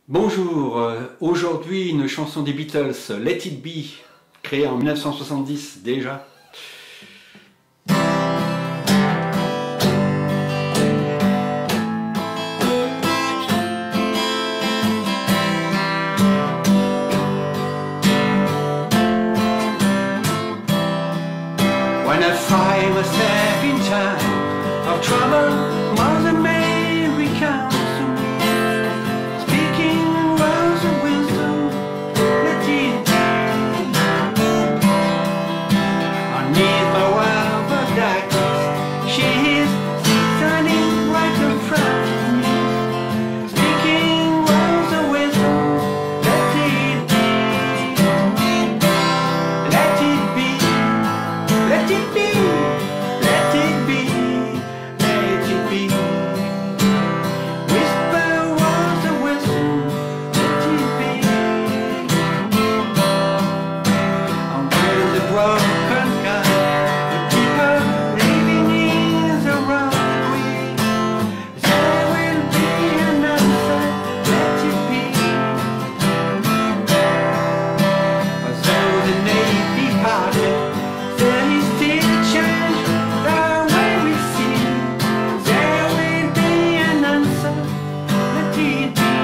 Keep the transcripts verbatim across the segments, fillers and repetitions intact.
Bonjour, euh, aujourd'hui une chanson des Beatles, Let It Be, créée en mille neuf cent soixante-dix déjà. When I find myself in time of trouble, Mother Mary comes to me, speaking words of wisdom, let it be. Underneath my world of darkness, she is standing right in front of me, speaking words of wisdom, let it be. Let it be. Let it be, let it be, let it be. Whisper words of wisdom, let it be. And when the broken God, the people living in the wrong way, there will be an answer, let it be. Although the name departed, there is still a change the way we see. There will be an answer, let it be.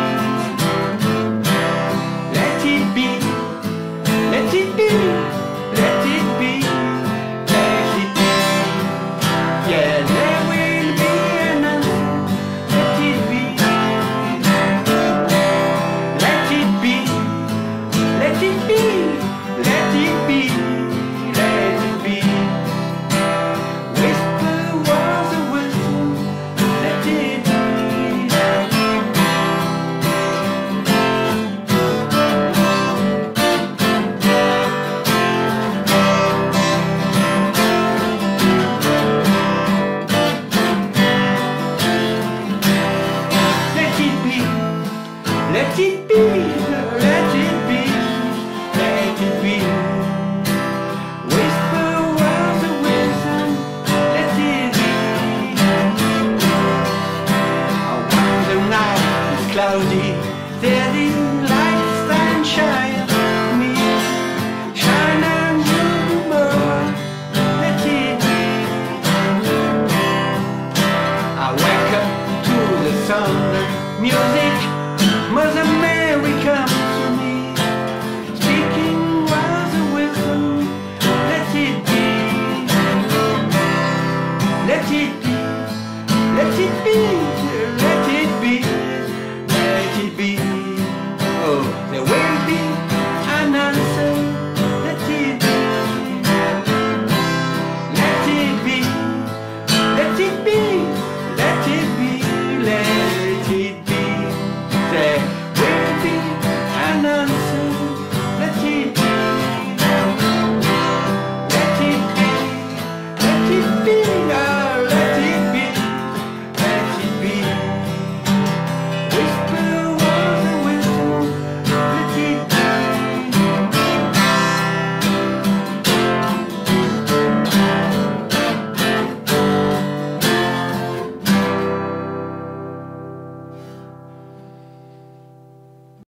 Let it be, let it be, let it be, let it be. Yeah, there will be an answer, let it be. Let it be, let it be, let it be. Let it be. Whisper words of wisdom, let it be. Let it be, let it be, let it be, let it be. Whisper words of wisdom, let it be. When the night is cloudy, there is light that shines on me. Shine on you more, let it be. I wake up to the thunder music, Mother